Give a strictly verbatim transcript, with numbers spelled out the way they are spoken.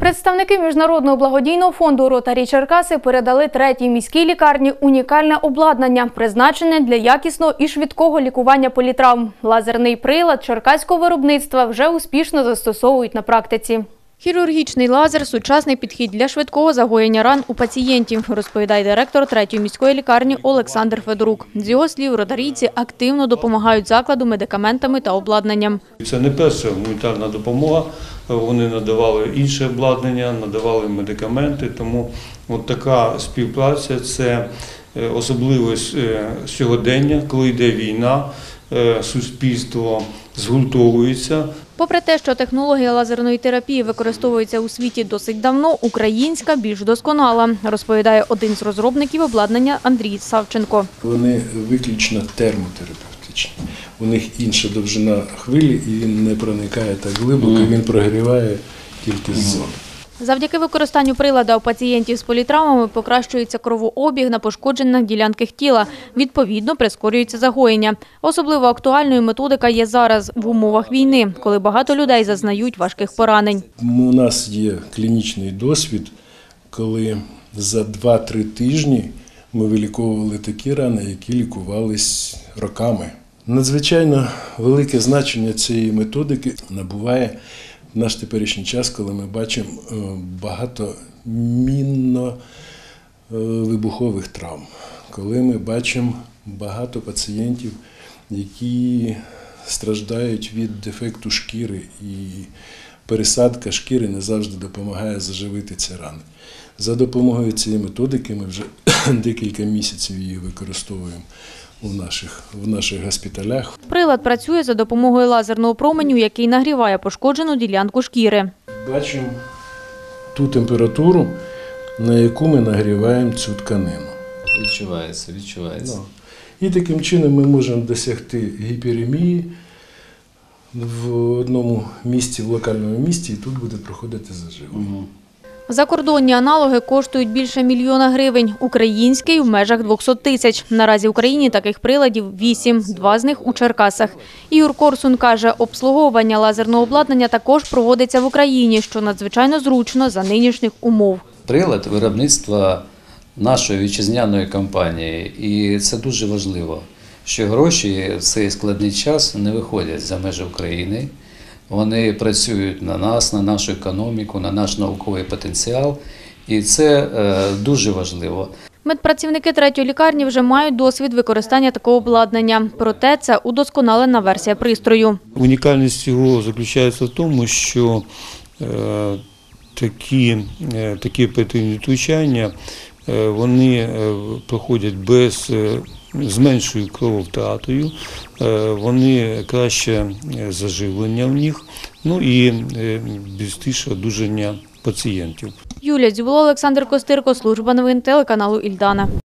Представники Міжнародного благодійного фонду «Ротарі Черкаси» передали третій міській лікарні унікальне обладнання, призначене для якісного і швидкого лікування політравм. Лазерний прилад черкаського виробництва вже успішно застосовують на практиці. Хірургічний лазер – сучасний підхід для швидкого загоєння ран у пацієнтів, розповідає директор третьої міської лікарні Олександр Федорук. З його слів, ротарійці активно допомагають закладу медикаментами та обладнанням. Це не перша гуманітарна допомога, вони надавали інше обладнання, надавали медикаменти, тому от така співпраця – це особливість сьогодення, коли йде війна, суспільство згуртовується. Попри те, що технологія лазерної терапії використовується у світі досить давно, українська більш досконала, розповідає один з розробників обладнання Андрій Савченко. Вони виключно термотерапевтичні. У них інша довжина хвилі і він не проникає так глибоко, він прогріває тільки ззовні. Завдяки використанню прилада у пацієнтів з політравмами покращується кровообіг на пошкоджених ділянках тіла. Відповідно, прискорюється загоєння. Особливо актуальною методика є зараз в умовах війни, коли багато людей зазнають важких поранень. У нас є клінічний досвід, коли за два-три тижні ми виліковували такі рани, які лікувались роками. Надзвичайно велике значення цієї методики набуває в наш теперішній час, коли ми бачимо багато мінно-вибухових травм, коли ми бачимо багато пацієнтів, які страждають від дефекту шкіри, і пересадка шкіри не завжди допомагає заживити ці рани. За допомогою цієї методики ми вже декілька місяців її використовуємо у наших, в наших госпіталях. Прилад працює за допомогою лазерного променю, який нагріває пошкоджену ділянку шкіри. Бачимо ту температуру, на яку ми нагріваємо цю тканину. Відчувається, відчувається. І таким чином ми можемо досягти гіперемії в одному місці, в локальному місці, і тут буде проходити заживлення. Угу. Закордонні аналоги коштують більше мільйона гривень, український – в межах двохсот тисяч. Наразі в Україні таких приладів вісім, два з них у Черкасах. Ігор Корсун каже, обслуговування лазерного обладнання також проводиться в Україні, що надзвичайно зручно за нинішніх умов. Прилад виробництва нашої вітчизняної компанії, і це дуже важливо, що гроші в цей складний час не виходять за межі України. Вони працюють на нас, на нашу економіку, на наш науковий потенціал, і це дуже важливо. Медпрацівники третьої лікарні вже мають досвід використання такого обладнання, проте це удосконалена версія пристрою. Унікальність його заключається в тому, що е, такі, е, такі оперативні втручання е, вони проходять без з меншою крововтратою, вони краще заживлення в них, ну і швидше одужання пацієнтів. Юлія Дзюбло, Олександр Костирко, служба новин телеканалу «Ільдана».